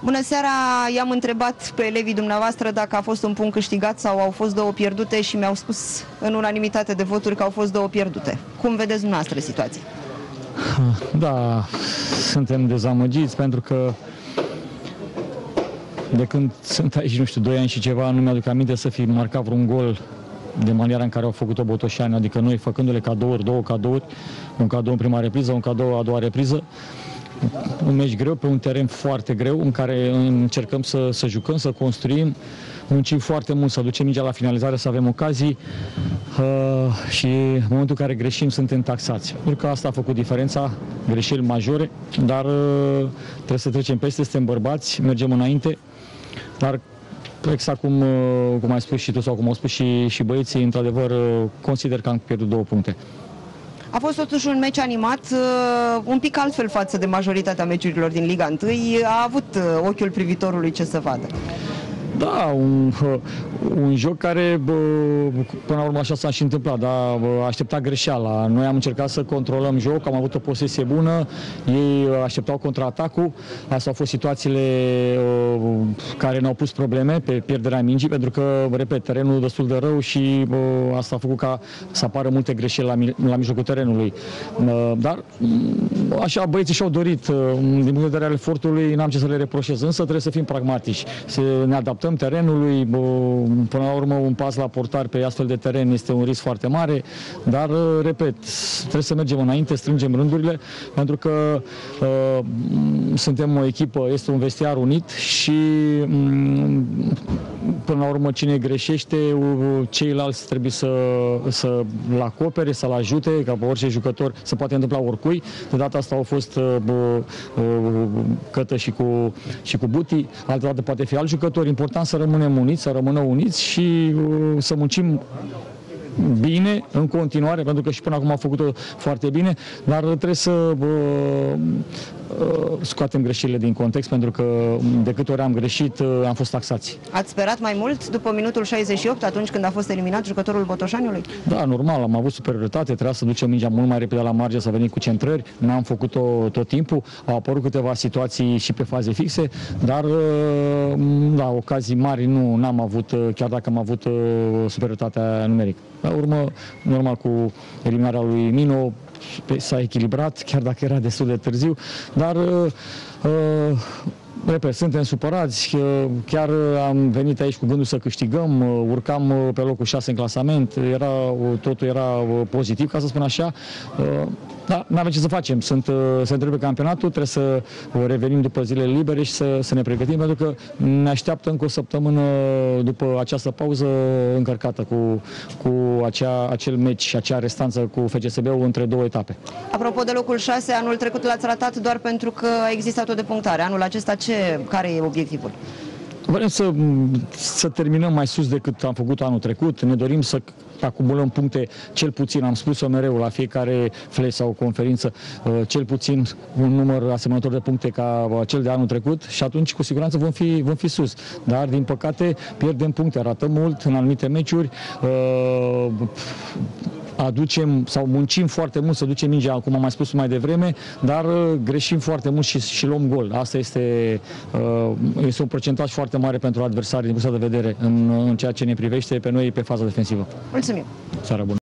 Bună seara! I-am întrebat pe elevii dumneavoastră dacă a fost un punct câștigat sau au fost două pierdute și mi-au spus în unanimitate de voturi că au fost două pierdute. Cum vedeți dumneavoastră situația? Da, suntem dezamăgiți pentru că de când sunt aici, nu știu, 2 ani și ceva, nu mi-aduc aminte să fi marcat vreun gol de maniera în care au făcut-o botoșani, adică noi făcându-le cadouri, două cadouri, un cadou în prima repriză, un cadou a doua repriză. Un meci greu, pe un teren foarte greu, în care încercăm să jucăm, să construim, muncim foarte mult, să ducem mingea la finalizare, să avem ocazii și în momentul în care greșim suntem taxați. Pentru că asta a făcut diferența, greșeli majore, dar trebuie să trecem peste, suntem bărbați, mergem înainte, dar exact cum ai spus și tu sau cum au spus și băieții, într-adevăr consider că am pierdut 2 puncte. A fost totuși un meci animat, un pic altfel față de majoritatea meciurilor din Liga 1. A avut ochiul privitorului ce să vadă. Da, un joc care, până la urmă așa s-a și întâmplat, dar aștepta greșeala. Noi am încercat să controlăm joc, am avut o posesie bună, ei așteptau contraatacul. Astea au fost situațiile care ne-au pus probleme pe pierderea mingii, pentru că, repet, terenul destul de rău și asta a făcut ca să apară multe greșeli la mijlocul terenului. Dar, așa, băieții și-au dorit, din punct de vedere al efortului, n-am ce să le reproșez, însă trebuie să fim pragmatici, să ne adaptăm terenului. Până la urmă, un pas la portar pe astfel de teren este un risc foarte mare, dar, repet, trebuie să mergem înainte, strângem rândurile, pentru că suntem o echipă, este un vestiar unit și până la urmă cine greșește, ceilalți trebuie să-l acopere, să-l ajute, ca pe orice jucător se poate întâmpla oricui. De data asta au fost Cătă și cu Buti, altă dată poate fi alt jucător. Important să rămânem uniți, să rămână uniți și să muncim bine în continuare, pentru că și până acum a făcut-o foarte bine, dar trebuie să scoatem greșelile din context, pentru că de câte ori am greșit, am fost taxați. Ați sperat mai mult după minutul 68, atunci când a fost eliminat jucătorul Botoșaniului? Da, normal, am avut superioritate, trebuia să ducem mingea mult mai repede la marge, să venim cu centrări, n-am făcut-o tot timpul, au apărut câteva situații și pe faze fixe, dar da, ocazii mari n-am avut, chiar dacă am avut superioritatea numerică. La urmă, normal, cu eliminarea lui Mino s-a echilibrat, chiar dacă era destul de târziu, dar repet, suntem supărați, chiar am venit aici cu gândul să câștigăm, urcam pe locul 6 în clasament, totul era pozitiv, ca să spun așa, dar n-avem ce să facem, se întrerupe campionatul, trebuie să revenim după zilele libere și să ne pregătim, pentru că ne așteaptă încă o săptămână după această pauză încărcată cu acel meci și acea restanță cu FCSB-ul între 2 etape. Apropo de locul 6, anul trecut l-ați ratat doar pentru că a existat o depunctare. Anul acesta care e obiectivul? Vrem să terminăm mai sus decât am făcut anul trecut. Ne dorim să acumulăm puncte, cel puțin, am spus-o mereu la fiecare flash sau conferință, cel puțin un număr asemănător de puncte ca cel de anul trecut și atunci cu siguranță vom fi sus. Dar, din păcate, pierdem puncte, ratăm mult în anumite meciuri, aducem sau muncim foarte mult să ducem mingea, cum am mai spus mai devreme, dar greșim foarte mult și luăm gol. Asta este un procentaj foarte mare pentru adversari din punctul de vedere în ceea ce ne privește pe noi pe faza defensivă. Mulțumim! Seara bună!